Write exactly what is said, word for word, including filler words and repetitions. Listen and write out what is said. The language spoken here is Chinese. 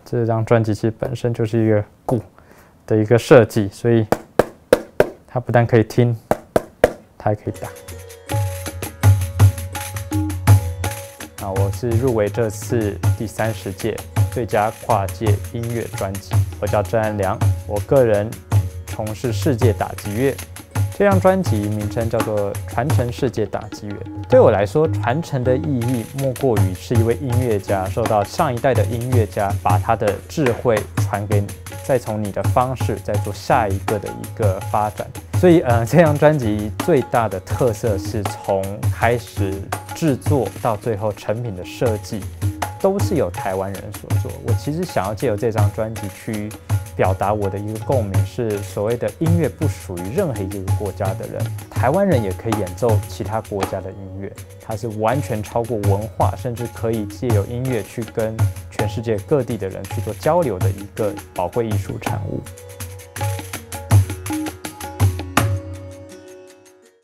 这张专辑其实本身就是一个鼓的一个设计，所以它不但可以听，它还可以打。啊，我是入围这次第三十届最佳跨界音乐专辑，我叫郑安良，我个人从事世界打击乐。这张专辑名称叫做《传承世界打击乐》。对我来说，传承的意义莫过于是一位音乐家受到上一代的音乐家把他的智慧传给你，再从你的方式再做下一个的一个发展。所以，呃，这张专辑最大的特色是从开始制作到最后成品的设计，都是由台湾人所做。我其实想要借由这张专辑去表达我的一个共鸣，是所谓的音乐不属于任何一个国家的人，台湾人也可以演奏其他国家的音乐，它是完全超过文化，甚至可以借由音乐去跟全世界各地的人去做交流的一个宝贵艺术产物。